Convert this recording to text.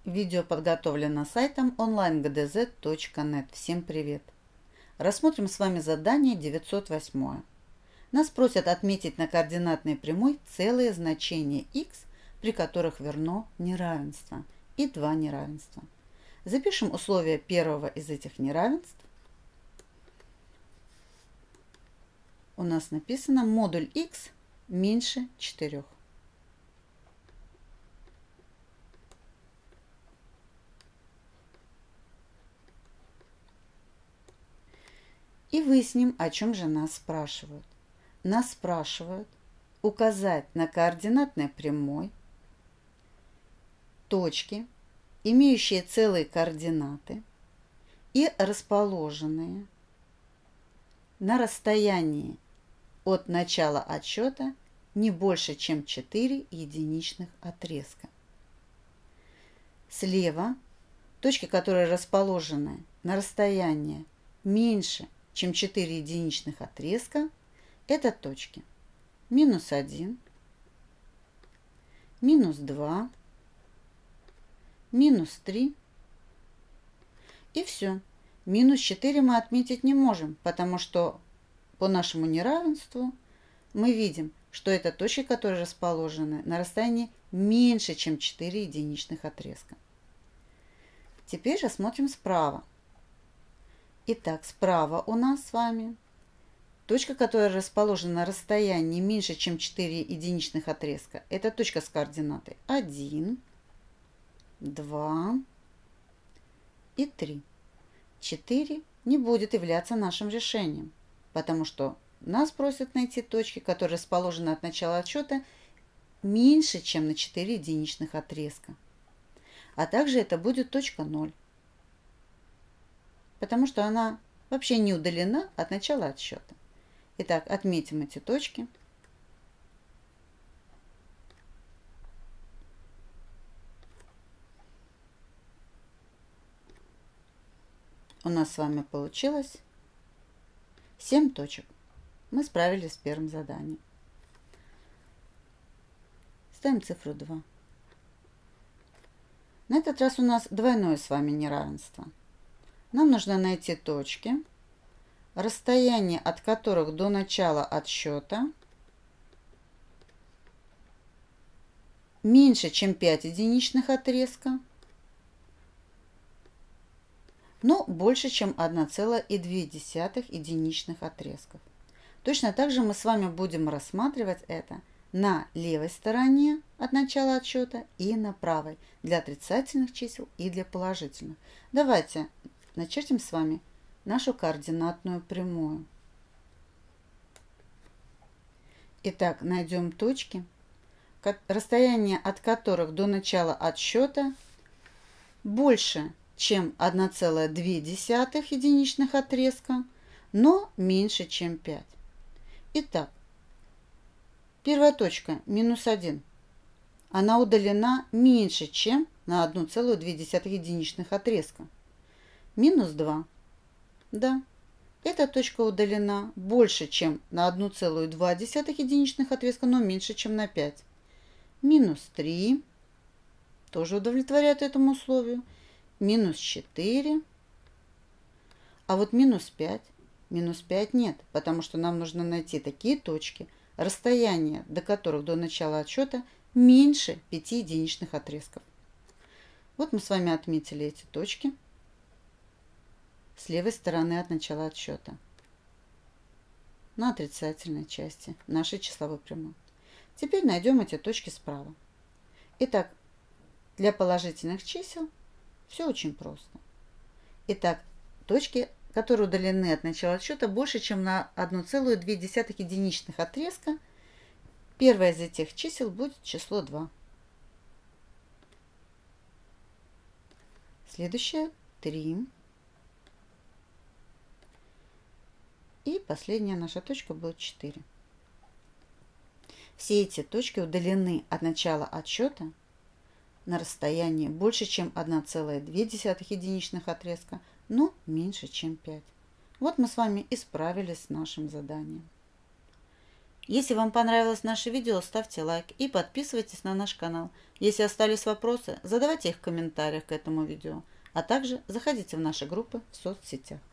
Видео подготовлено сайтом onlinegdz.net. Всем привет! Рассмотрим с вами задание 908. Нас просят отметить на координатной прямой целые значения x, при которых верно неравенство и два неравенства. Запишем условия первого из этих неравенств. У нас написано модуль x меньше 4. И выясним, о чем же нас спрашивают. Нас спрашивают указать на координатной прямой точки, имеющие целые координаты и расположенные на расстоянии от начала отсчета не больше, чем 4 единичных отрезка. Слева точки, которые расположены на расстоянии меньше, чем 4 единичных отрезка, это точки минус 1, минус 2, минус 3 и все. Минус 4 мы отметить не можем, потому что по нашему неравенству мы видим, что это точки, которые расположены на расстоянии меньше, чем 4 единичных отрезка. Теперь рассмотрим справа. Итак, справа у нас с вами точка, которая расположена на расстоянии меньше, чем 4 единичных отрезка. Это точка с координатой 1, 2 и 3. 4 не будет являться нашим решением, потому что нас просят найти точки, которые расположены от начала отсчета меньше, чем на 4 единичных отрезка. А также это будет точка 0. Потому что она вообще не удалена от начала отсчета. Итак, отметим эти точки. У нас с вами получилось 7 точек. Мы справились с первым заданием. Ставим цифру 2. На этот раз у нас двойное с вами неравенство. Нам нужно найти точки, расстояние от которых до начала отсчета меньше, чем 5 единичных отрезка, но больше, чем 1,2 единичных отрезков. Точно так же мы с вами будем рассматривать это на левой стороне от начала отсчета и на правой, для отрицательных чисел и для положительных. Давайте начертим с вами нашу координатную прямую. Итак, найдем точки, расстояние от которых до начала отсчета больше, чем 1,2 единичных отрезка, но меньше, чем 5. Итак, первая точка, минус 1, она удалена меньше, чем на 1,2 единичных отрезка. Минус 2. Да, эта точка удалена больше, чем на 1,2 единичных отрезка, но меньше, чем на 5. Минус 3 тоже удовлетворяет этому условию. Минус 4. А вот минус 5. Минус 5 нет, потому что нам нужно найти такие точки, расстояние до которых до начала отсчета меньше 5 единичных отрезков. Вот мы с вами отметили эти точки с левой стороны от начала отсчета на отрицательной части нашей числовой прямой. Теперь найдем эти точки справа. Итак, для положительных чисел все очень просто. Итак, точки, которые удалены от начала отсчета больше, чем на 1,2 единичных отрезка, первое из этих чисел будет число 2. Следующее 3. И последняя наша точка будет 4. Все эти точки удалены от начала отсчета на расстоянии больше, чем 1,2 единичных отрезка, но меньше, чем 5. Вот мы с вами и справились с нашим заданием. Если вам понравилось наше видео, ставьте лайк и подписывайтесь на наш канал. Если остались вопросы, задавайте их в комментариях к этому видео, а также заходите в наши группы в соцсетях.